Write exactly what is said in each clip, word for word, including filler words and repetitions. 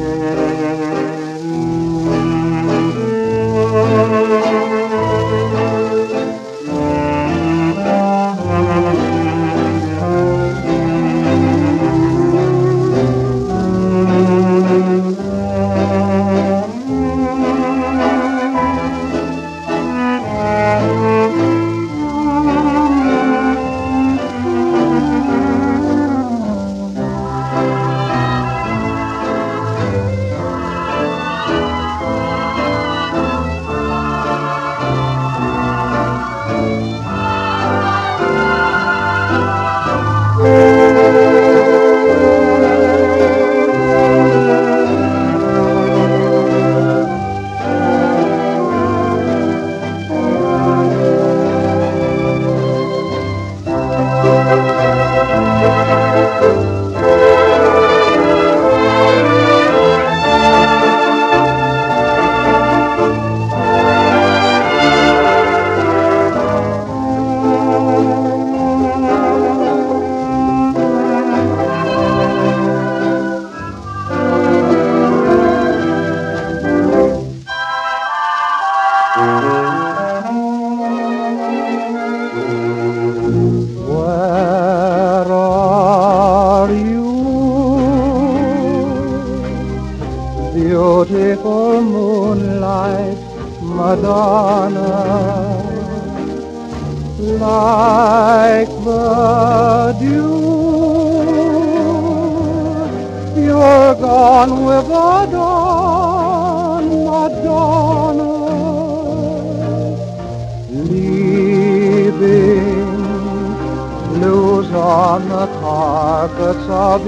Beautiful moonlight, Madonna, like the dew, you're gone with the dawn, Madonna, leaving blues on the carpets of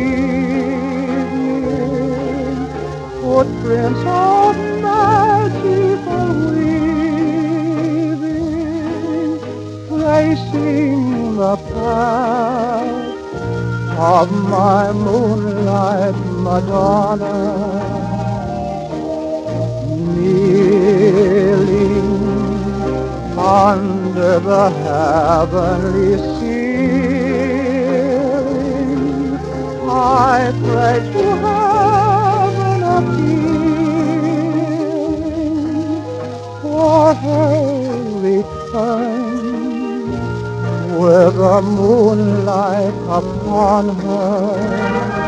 evening, footprints of magical weaving, tracing the path of my moonlight Madonna, kneeling under the heavenly ceiling, I pray to heaven appealing for her return, with the moonlight upon her.